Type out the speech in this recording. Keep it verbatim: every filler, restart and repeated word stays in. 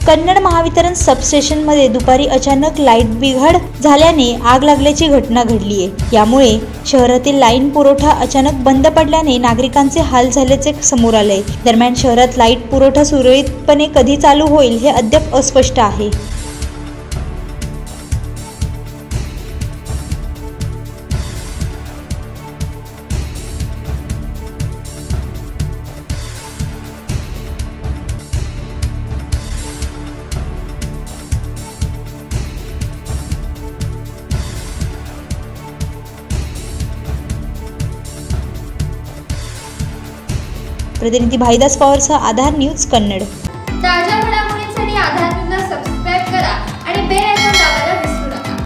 कन्नड महावितरण सबस्टेशनमध्ये दुपारी अचानक लाईट बिघाड झाल्याने आग लागल्याची घटना घडली आहे। यामुळे शहरातील लाईन पुरवठा अचानक बंद पडल्याने नागरिकांचे हाल झाल्याचे समोर आले। दरम्यान शहरात लाईट पुरवठा सुरळीतपणे कधी चालू होईल हे अद्याप अस्पष्ट आहे। प्रतिनिधी भाईदास पवारसह आधार न्यूज कन्नड।